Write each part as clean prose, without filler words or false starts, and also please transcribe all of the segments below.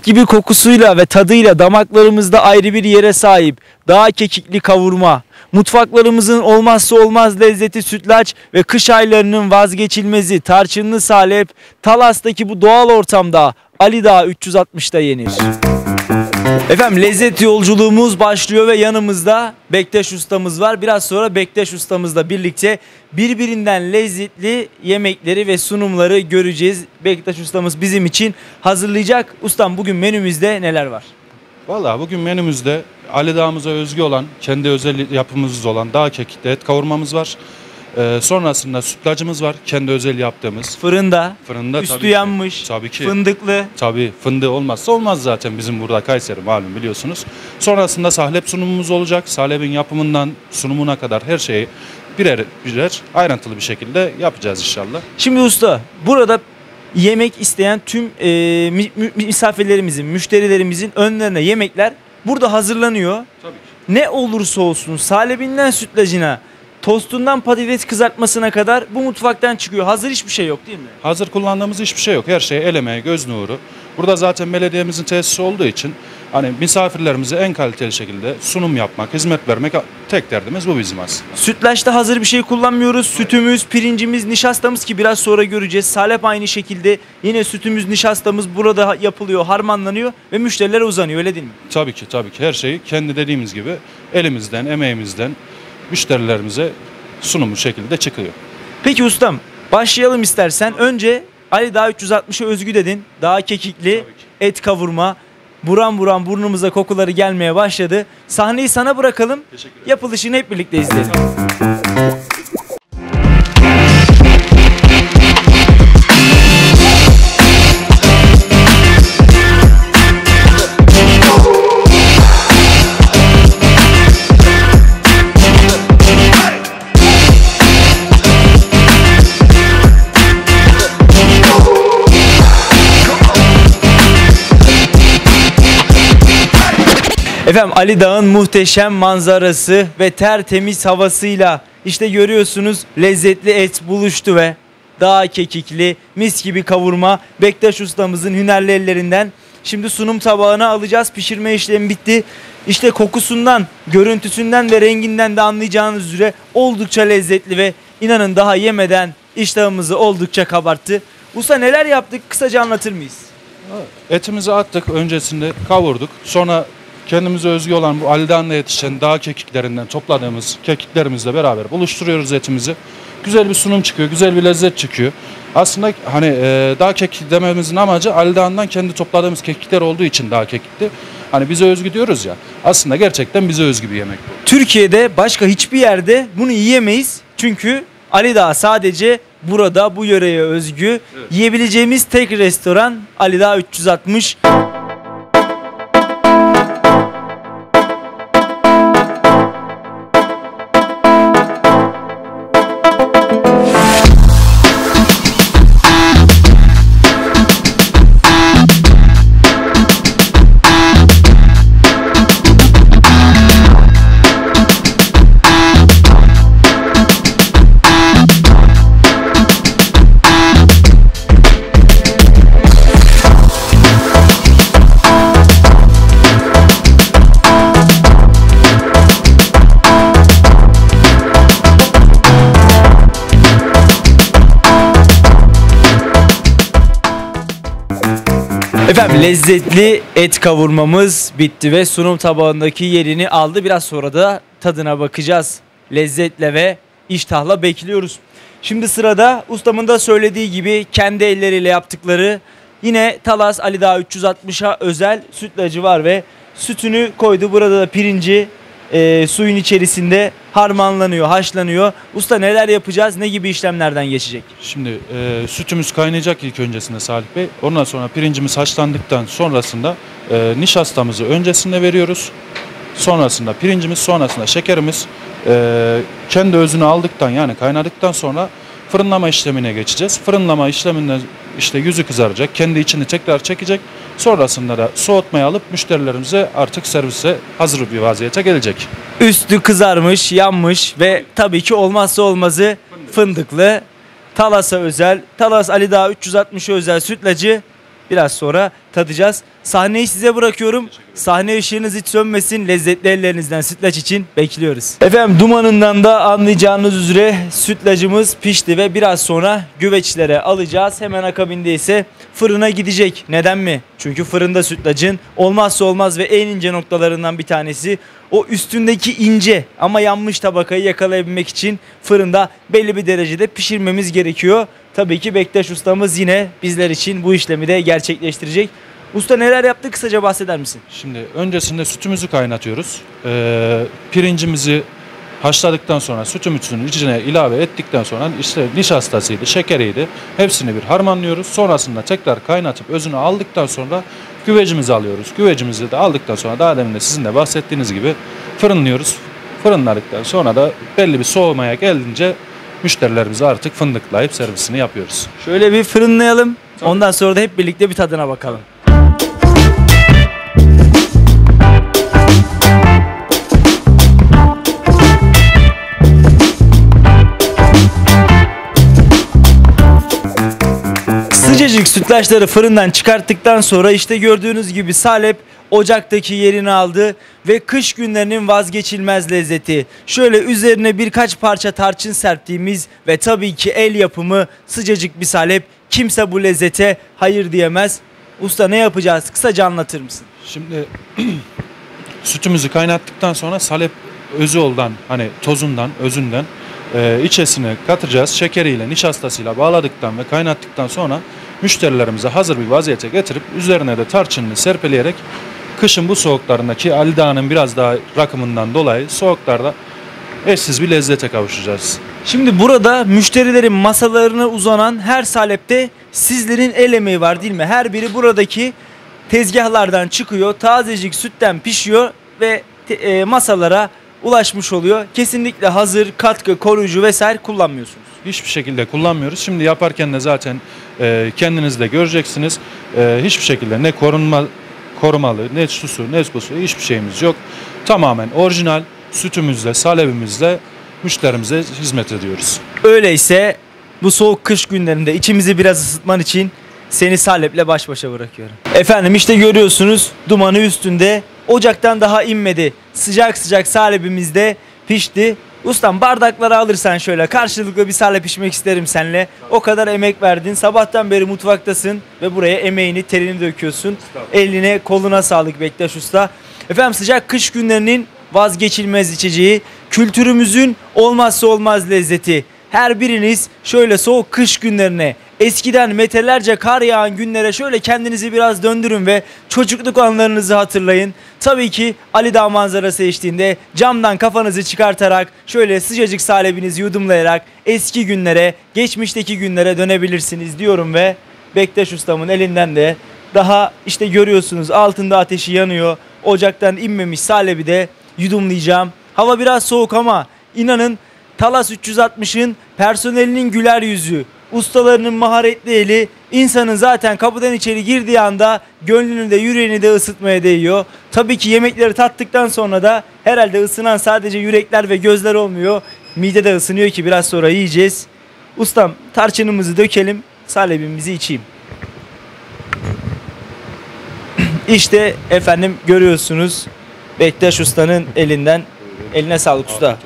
gibi kokusuyla ve tadıyla damaklarımızda ayrı bir yere sahip dağ kekikli kavurma, mutfaklarımızın olmazsa olmaz lezzeti sütlaç ve kış aylarının vazgeçilmezi tarçınlı salep, Talas'taki bu doğal ortamda Ali Dağı 360'da yenir. Efendim lezzet yolculuğumuz başlıyor ve yanımızda Bektaş ustamız var. Biraz sonra Bektaş ustamızla birlikte birbirinden lezzetli yemekleri ve sunumları göreceğiz. Bektaş ustamız bizim için hazırlayacak. Ustam bugün menümüzde neler var? Vallahi bugün menümüzde Ali Dağımıza özgü olan, kendi özel yapımız olan dağ kekikli et kavurmamız var. Sonrasında sütlacımız var, kendi özel yaptığımız. Fırında Üstü üstü yanmış, tabii ki. fındıklı. Tabii fındığı olmazsa olmaz zaten bizim burada Kayseri malum biliyorsunuz. Sonrasında salep sunumumuz olacak. Salep'in yapımından sunumuna kadar her şeyi birer birer ayrıntılı bir şekilde yapacağız inşallah. Şimdi usta burada yemek isteyen tüm misafirlerimizin, müşterilerimizin önlerine yemekler burada hazırlanıyor. Tabii ki. Ne olursa olsun salebinden sütlacına, tostundan patates kızartmasına kadar bu mutfaktan çıkıyor. Hazır hiçbir şey yok değil mi? Hazır kullandığımız hiçbir şey yok. Her şey el emeği, göz nuru. Burada zaten belediyemizin tesisi olduğu için hani misafirlerimize en kaliteli şekilde sunum yapmak, hizmet vermek tek derdimiz bu bizim aslında. Sütlaçta hazır bir şey kullanmıyoruz. Sütümüz, pirincimiz, nişastamız ki biraz sonra göreceğiz. Salep aynı şekilde yine sütümüz, nişastamız burada yapılıyor, harmanlanıyor ve müşterilere uzanıyor öyle değil mi? Tabii ki her şeyi kendi dediğimiz gibi elimizden, emeğimizden müşterilerimize sunumlu şekilde çıkıyor. Peki ustam başlayalım istersen. Önce Ali Dağı 360'a özgü dedin. Dağ kekikli et kavurma. Buram buram burnumuza kokuları gelmeye başladı. Sahneyi sana bırakalım. Yapılışını hep birlikte izleyelim. Efendim Ali Dağ'ın muhteşem manzarası ve tertemiz havasıyla işte görüyorsunuz lezzetli et buluştu ve dağ kekikli mis gibi kavurma Bektaş ustamızın hünerli ellerinden. Şimdi sunum tabağına alacağız. Pişirme işlemi bitti. İşte kokusundan, görüntüsünden ve renginden de anlayacağınız üzere oldukça lezzetli ve inanın daha yemeden iştahımızı oldukça kabarttı. Usta neler yaptık kısaca anlatır mıyız? Etimizi attık, öncesinde kavurduk. Sonra kendimize özgü olan bu Ali Dağı'nda yetişen dağ kekiklerinden topladığımız kekiklerimizle beraber buluşturuyoruz etimizi. Güzel bir sunum çıkıyor, güzel bir lezzet çıkıyor. Aslında hani dağ kekik dememizin amacı Ali Dağı'ndan kendi topladığımız kekikler olduğu için dağ kekikli. Hani bize özgü diyoruz ya, aslında gerçekten bize özgü bir yemek bu. Türkiye'de başka hiçbir yerde bunu yiyemeyiz. Çünkü Ali Dağı sadece burada bu yöreye özgü. Evet. Yiyebileceğimiz tek restoran Ali Dağı 360. Efendim lezzetli et kavurmamız bitti ve sunum tabağındaki yerini aldı. Biraz sonra da tadına bakacağız. Lezzetle ve iştahla bekliyoruz. Şimdi sırada ustamın da söylediği gibi kendi elleriyle yaptıkları yine Talas Ali Dağı 360'a özel sütlacı var ve sütünü koydu. Burada da pirinci suyun içerisinde harmanlanıyor, haşlanıyor. Usta neler yapacağız? Ne gibi işlemlerden geçecek? Şimdi sütümüz kaynayacak ilk öncesinde Salih Bey. Ondan sonra pirincimiz haşlandıktan sonrasında nişastamızı öncesinde veriyoruz. Sonrasında pirincimiz, sonrasında şekerimiz kendi özünü aldıktan yani kaynadıktan sonra fırınlama işlemine geçeceğiz. Fırınlama işleminden işte yüzü kızaracak, kendi içini tekrar çekecek. Sonrasında da soğutmaya alıp müşterilerimize artık servise hazır bir vaziyete gelecek. Üstü kızarmış, yanmış ve tabii ki olmazsa olmazı fındıklı Talas'a özel, Talas Ali Dağı 360'a özel sütlacı biraz sonra tadacağız. Sahneyi size bırakıyorum. Sahne ışığınız hiç sönmesin. Lezzetli ellerinizden sütlaç için bekliyoruz. Efendim dumanından da anlayacağınız üzere sütlacımız pişti ve biraz sonra güveçlere alacağız. Hemen akabinde ise fırına gidecek. Neden mi? Çünkü fırında sütlacın olmazsa olmaz ve en ince noktalarından bir tanesi o üstündeki ince ama yanmış tabakayı yakalayabilmek için fırında belli bir derecede pişirmemiz gerekiyor. Tabii ki Bektaş ustamız yine bizler için bu işlemi de gerçekleştirecek. Usta neler yaptı kısaca bahseder misin? Şimdi öncesinde sütümüzü kaynatıyoruz. Pirincimizi haşladıktan sonra sütümüzün içine ilave ettikten sonra işte nişastasıydı, şekeriydi. Hepsini bir harmanlıyoruz. Sonrasında tekrar kaynatıp özünü aldıktan sonra güvecimizi alıyoruz. Güvecimizi de aldıktan sonra daha demin de sizin de bahsettiğiniz gibi fırınlıyoruz. Fırınladıktan sonra da belli bir soğumaya gelince müşterilerimize artık fındıklayıp servisini yapıyoruz. Şöyle bir fırınlayalım. Ondan sonra da hep birlikte bir tadına bakalım. Sıcacık sütlaçları fırından çıkarttıktan sonra işte gördüğünüz gibi salep ocaktaki yerini aldı ve kış günlerinin vazgeçilmez lezzeti. Şöyle üzerine birkaç parça tarçın serptiğimiz ve tabii ki el yapımı sıcacık bir salep. Kimse bu lezzete hayır diyemez. Usta ne yapacağız? Kısaca anlatır mısın? Şimdi sütümüzü kaynattıktan sonra salep özü oldan hani tozundan, özünden içesine katacağız. Şekeriyle, nişastasıyla bağladıktan ve kaynattıktan sonra müşterilerimize hazır bir vaziyete getirip üzerine de tarçınını serpileyerek kışın bu soğuklarındaki Ali Dağı'nın biraz daha rakımından dolayı soğuklarda eşsiz bir lezzete kavuşacağız. Şimdi burada müşterilerin masalarına uzanan her salepte sizlerin el emeği var değil mi? Her biri buradaki tezgahlardan çıkıyor, tazecik sütten pişiyor ve masalara ulaşmış oluyor. Kesinlikle hazır, katkı, koruyucu vesaire kullanmıyorsunuz. Hiçbir şekilde kullanmıyoruz. Şimdi yaparken de zaten kendiniz de göreceksiniz. Hiçbir şekilde ne korumalı, ne susu, ne busu hiçbir şeyimiz yok. Tamamen orijinal sütümüzle, salebimizle müşterimize hizmet ediyoruz. Öyleyse bu soğuk kış günlerinde içimizi biraz ısıtman için seni saleple baş başa bırakıyorum. Efendim işte görüyorsunuz dumanı üstünde, ocaktan daha inmedi. Sıcak sıcak salebimiz de pişti. Ustam bardakları alırsan şöyle karşılıklı bir salep içmek isterim seninle. O kadar emek verdin. Sabahtan beri mutfaktasın ve buraya emeğini, terini döküyorsun. Eline, koluna sağlık Bektaş Usta. Efendim sıcak kış günlerinin vazgeçilmez içeceği, kültürümüzün olmazsa olmaz lezzeti. Her biriniz şöyle soğuk kış günlerine, eskiden metrelerce kar yağan günlere şöyle kendinizi biraz döndürün ve çocukluk anlarınızı hatırlayın. Tabii ki Ali Dağ manzarası eşliğinde camdan kafanızı çıkartarak şöyle sıcacık salebinizi yudumlayarak eski günlere, geçmişteki günlere dönebilirsiniz diyorum ve Bektaş Ustam'ın elinden de daha işte görüyorsunuz altında ateşi yanıyor. Ocaktan inmemiş salebi de yudumlayacağım. Hava biraz soğuk ama inanın Talas 360'ın personelinin güler yüzü, ustalarının maharetli eli insanın zaten kapıdan içeri girdiği anda gönlünü de yüreğini de ısıtmaya değiyor. Tabii ki yemekleri tattıktan sonra da herhalde ısınan sadece yürekler ve gözler olmuyor. Mide de ısınıyor ki biraz sonra yiyeceğiz. Ustam tarçınımızı dökelim, salebimizi içeyim. İşte efendim görüyorsunuz Bektaş Usta'nın elinden. Eline sağlık usta.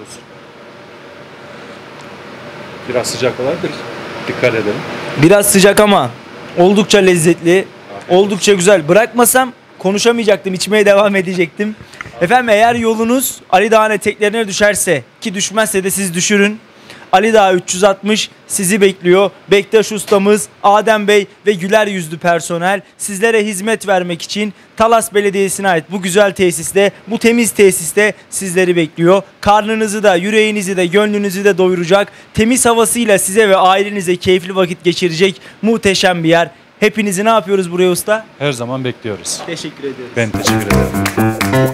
Biraz sıcak olabilir. Dikkat edelim. Biraz sıcak ama oldukça lezzetli, oldukça güzel. Bırakmasam konuşamayacaktım, içmeye devam edecektim. Efendim eğer yolunuz Ali Dağ'ın eteklerine düşerse, ki düşmezse de siz düşürün. Ali Dağ 360 sizi bekliyor. Bektaş ustamız, Adem Bey ve güler yüzlü personel sizlere hizmet vermek için Talas Belediyesi'ne ait bu güzel tesiste, bu temiz tesiste sizleri bekliyor. Karnınızı da, yüreğinizi de, gönlünüzü de doyuracak, temiz havasıyla size ve ailenize keyifli vakit geçirecek muhteşem bir yer. Hepinizi ne yapıyoruz buraya usta? Her zaman bekliyoruz. Teşekkür ederiz. Ben teşekkür ederim.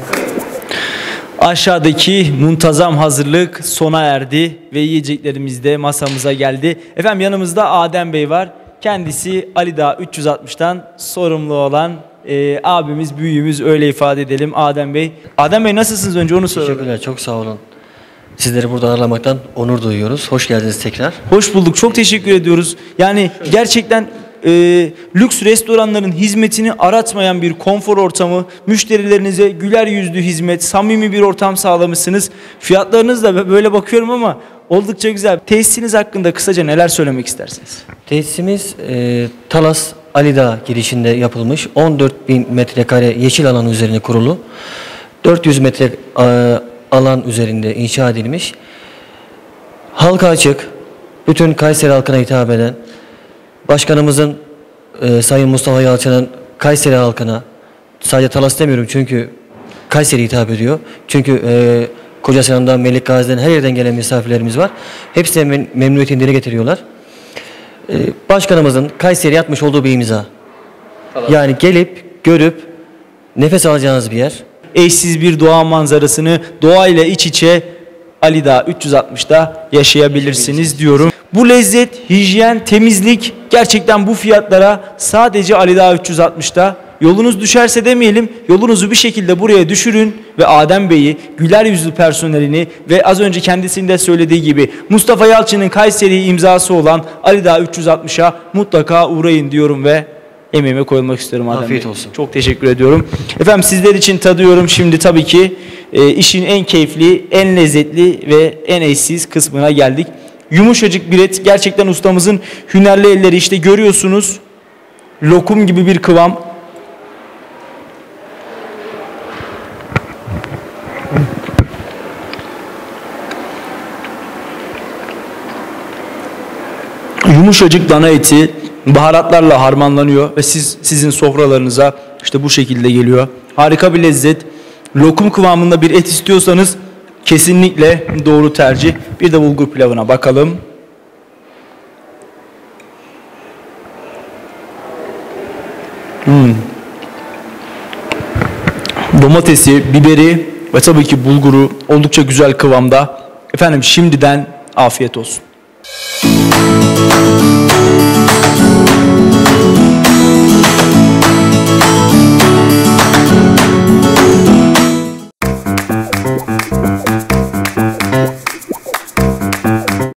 Aşağıdaki muntazam hazırlık sona erdi ve yiyeceklerimiz de masamıza geldi. Efendim yanımızda Adem Bey var. Kendisi Ali Dağ 360'tan sorumlu olan abimiz, büyüğümüz öyle ifade edelim Adem Bey. Adem Bey nasılsınız önce onu soralım. Teşekkürler, çok sağ olun. Sizleri burada ağırlamaktan onur duyuyoruz. Hoş geldiniz tekrar. Hoş bulduk. Çok teşekkür ediyoruz. Yani gerçekten lüks restoranların hizmetini aratmayan bir konfor ortamı, müşterilerinize güler yüzlü hizmet, samimi bir ortam sağlamışsınız. Fiyatlarınız da böyle bakıyorum ama oldukça güzel. Tesisiniz hakkında kısaca neler söylemek istersiniz? Tesisimiz Talas Alidağ girişinde yapılmış. 14.000 metrekare yeşil alan üzerine kurulu. 400 metre alan üzerinde inşa edilmiş. Halka açık, bütün Kayseri halkına hitap eden, Başkanımızın Sayın Mustafa Yalçın'ın Kayseri halkına, sadece Talas demiyorum çünkü Kayseri hitap ediyor. Çünkü Kocaeli'nden, Melikgazi'den, her yerden gelen misafirlerimiz var. Hepsi memnuniyetini dile getiriyorlar. Başkanımızın Kayseri'ye atmış olduğu bir imza. Yani gelip, görüp, nefes alacağınız bir yer. Eşsiz bir doğa manzarasını doğayla iç içe Alidağ 360'da yaşayabilirsiniz diyorum. Bu lezzet, hijyen, temizlik gerçekten bu fiyatlara sadece Alidağ 360'da. Yolunuz düşerse demeyelim, yolunuzu bir şekilde buraya düşürün ve Adem Bey'i, güler yüzlü personelini ve az önce kendisinin de söylediği gibi Mustafa Yalçın'ın Kayseri imzası olan Alidağ 360'a mutlaka uğrayın diyorum ve emeğime koyulmak istiyorum Adem Afiyet Bey. olsun. Çok teşekkür ediyorum. Efendim sizler için tadıyorum şimdi tabii ki işin en keyifli, en lezzetli ve en eşsiz kısmına geldik. Yumuşacık bir et, gerçekten ustamızın hünerli elleri, işte görüyorsunuz, lokum gibi bir kıvam. Yumuşacık dana eti baharatlarla harmanlanıyor ve sizin sofralarınıza işte bu şekilde geliyor. Harika bir lezzet. Lokum kıvamında bir et istiyorsanız kesinlikle doğru tercih. Bir de bulgur pilavına bakalım. Domatesi, biberi ve tabii ki bulguru oldukça güzel kıvamda. Efendim şimdiden afiyet olsun.